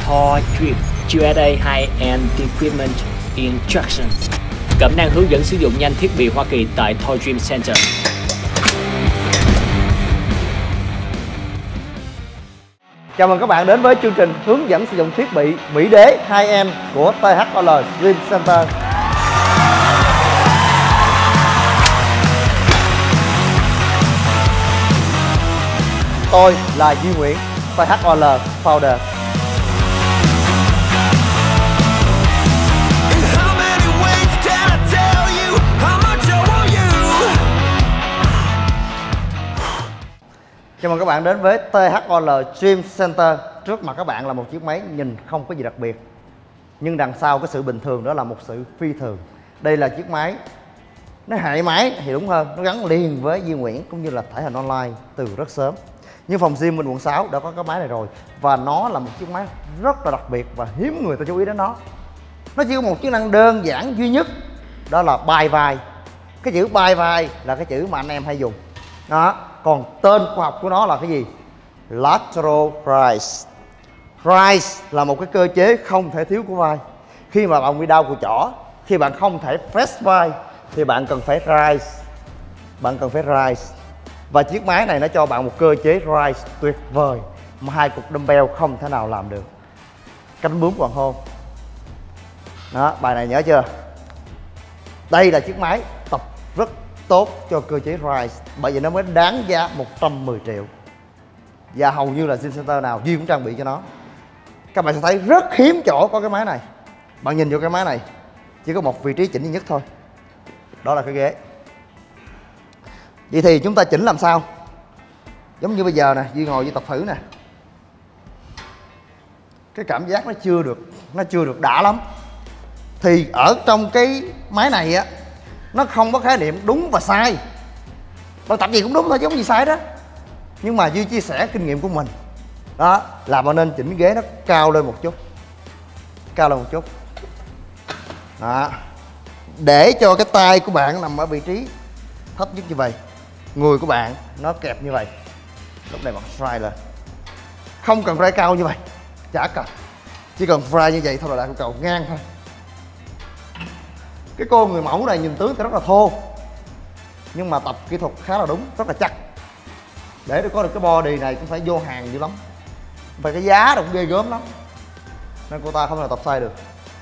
Thor Dream USA High-End Equipment Instruction. Cẩm nang hướng dẫn sử dụng nhanh thiết bị Hoa Kỳ tại Thor Dream Center. Chào mừng các bạn đến với chương trình hướng dẫn sử dụng thiết bị Mỹ Đế 2M của THOL Dream Center. Tôi là Duy Nguyễn, THOL Founder. Chào mừng các bạn đến với THOL Dream Center. Trước mặt các bạn là một chiếc máy nhìn không có gì đặc biệt, nhưng đằng sau cái sự bình thường đó là một sự phi thường. Đây là chiếc máy, nó hệ máy thì đúng hơn, nó gắn liền với Duy Nguyễn cũng như là thể hình online từ rất sớm. Nhưng phòng gym bên quận 6 đã có cái máy này rồi, và nó là một chiếc máy rất là đặc biệt và hiếm người ta chú ý đến nó. Nó chỉ có một chức năng đơn giản duy nhất, đó là bay vai. Cái chữ bay vai là cái chữ mà anh em hay dùng đó. Còn tên khoa học của nó là cái gì? Lateral rise. Rise là một cái cơ chế không thể thiếu của vai. Khi mà bạn bị đau cùi chỏ, khi bạn không thể flex vai thì bạn cần phải rise. Bạn cần phải rise. Và chiếc máy này nó cho bạn một cơ chế rise tuyệt vời mà hai cục dumbbell không thể nào làm được. Cánh bướm hoàng hôn. Đó, bài này nhớ chưa? Đây là chiếc máy tập rất tốt cho cơ chế rise, bởi vì nó mới đáng giá 110 triệu. Và hầu như là gym center nào Duy cũng trang bị cho nó. Các bạn sẽ thấy rất hiếm chỗ có cái máy này. Bạn nhìn vô cái máy này chỉ có một vị trí chỉnh duy nhất thôi, đó là cái ghế. Vậy thì chúng ta chỉnh làm sao? Giống như bây giờ nè, Duy ngồi với tập thử nè. Cái cảm giác nó chưa được đã lắm. Thì ở trong cái máy này á, nó không có khái niệm đúng và sai. Bạn tập gì cũng đúng thôi chứ không gì sai đó. Nhưng mà Duy chia sẻ kinh nghiệm của mình đó, là bạn nên chỉnh ghế nó cao lên một chút. Cao lên một chút đó, để cho cái tay của bạn nằm ở vị trí thấp nhất như vậy, người của bạn nó kẹp như vậy. Lúc này bạn fly lên. Không cần fly cao như vậy, chả cần. Chỉ cần fly như vậy thôi là đạt yêu cầu ngang thôi. Cái cô người mẫu này nhìn tướng thì rất là thô, nhưng mà tập kỹ thuật khá là đúng, rất là chắc. Để có được cái body này cũng phải vô hàng dữ lắm, và cái giá cũng ghê gớm lắm, nên cô ta không thể nào tập sai được.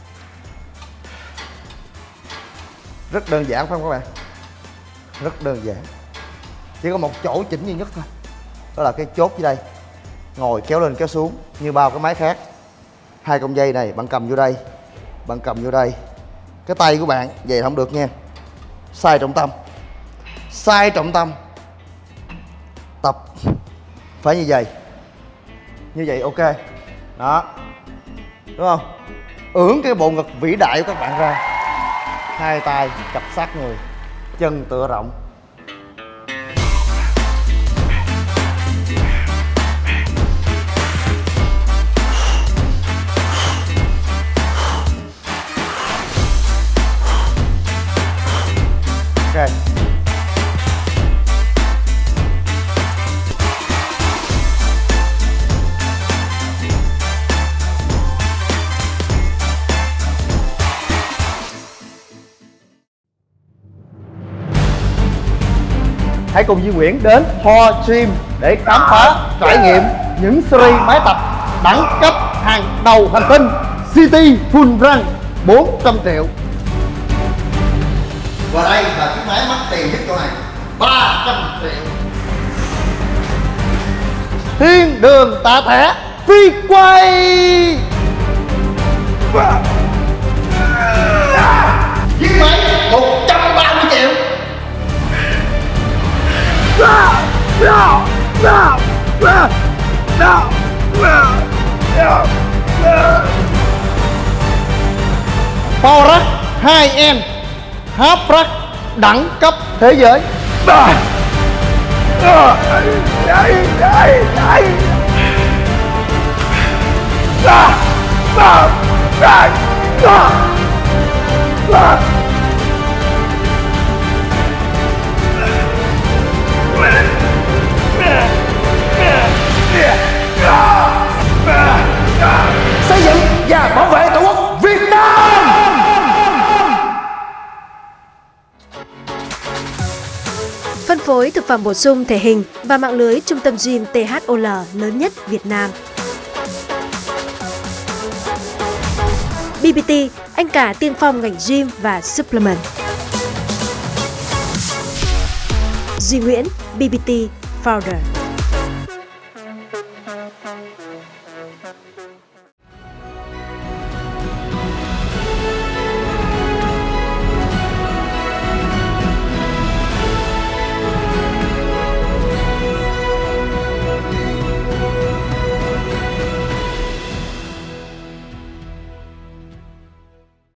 Rất đơn giản phải không các bạn? Rất đơn giản. Chỉ có một chỗ chỉnh duy nhất thôi, đó là cái chốt dưới đây. Ngồi kéo lên kéo xuống như bao cái máy khác. Hai cọng dây này bạn cầm vô đây, bạn cầm vô đây. Cái tay của bạn vậy không được nha, sai trọng tâm. Sai trọng tâm. Tập phải như vậy. Như vậy ok. Đó, đúng không? Ưỡn cái bộ ngực vĩ đại của các bạn ra. Hai tay cặp sát người, chân tựa rộng. Ok. Hãy cùng Duy Nguyễn đến Thor Dream để khám phá, trải nghiệm những series máy tập đẳng cấp hàng đầu hành tinh. City Full Run 400 triệu. Và đây là chiếc máy mắc tiền nhất chỗ này, 300 triệu. Thiên đường tạ thẻ phi quay. Chiếc máy 130 triệu. Power Rack 2M Half Rack đẳng cấp thế giới. Xây thực phẩm bổ sung thể hình và mạng lưới trung tâm gym THOL lớn nhất Việt Nam. BBT, anh cả tiên phong ngành gym và supplement. Duy Nguyễn, BBT Founder.